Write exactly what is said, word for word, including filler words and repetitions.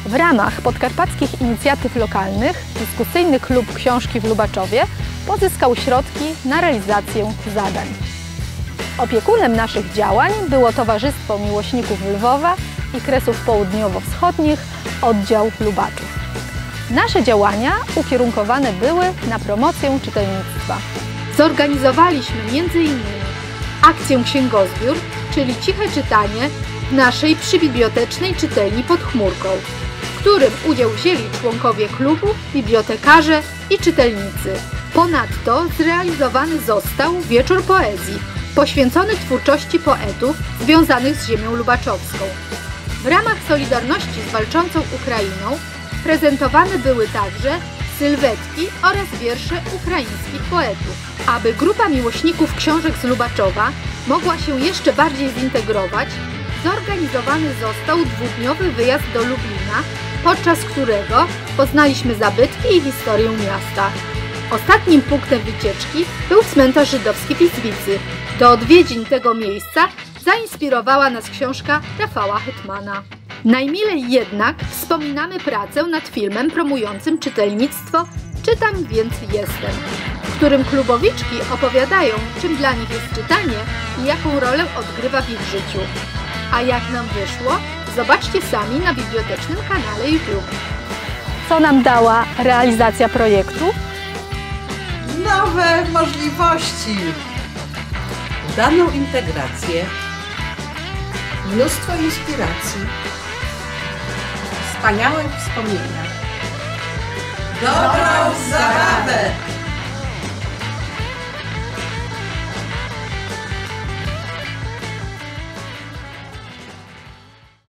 W ramach podkarpackich inicjatyw lokalnych dyskusyjny klub książki w Lubaczowie pozyskał środki na realizację zadań. Opiekunem naszych działań było Towarzystwo Miłośników Lwowa i Kresów Południowo-Wschodnich, oddział Lubaczów. Nasze działania ukierunkowane były na promocję czytelnictwa. Zorganizowaliśmy między innymi akcję Księgozbiór, czyli ciche czytanie w naszej przybibliotecznej czytelni pod chmurką, w którym udział wzięli członkowie klubu, bibliotekarze i czytelnicy. Ponadto zrealizowany został wieczór poezji, poświęcony twórczości poetów związanych z ziemią lubaczowską. W ramach solidarności z walczącą Ukrainą prezentowane były także sylwetki oraz wiersze ukraińskich poetów. Aby grupa miłośników książek z Lubaczowa mogła się jeszcze bardziej zintegrować, zorganizowany został dwudniowy wyjazd do Lublina, podczas którego poznaliśmy zabytki i historię miasta. Ostatnim punktem wycieczki był cmentarz żydowski w Izwicy. Do odwiedzin tego miejsca zainspirowała nas książka Rafała Hetmana. Najmilej jednak wspominamy pracę nad filmem promującym czytelnictwo Czytam, więc jestem, w którym klubowiczki opowiadają, czym dla nich jest czytanie i jaką rolę odgrywa w ich życiu. A jak nam wyszło, zobaczcie sami na bibliotecznym kanale YouTube. Co nam dała realizacja projektu? Nowe możliwości, udaną integrację, mnóstwo inspiracji, wspaniałe wspomnienia, dobrą zabawę.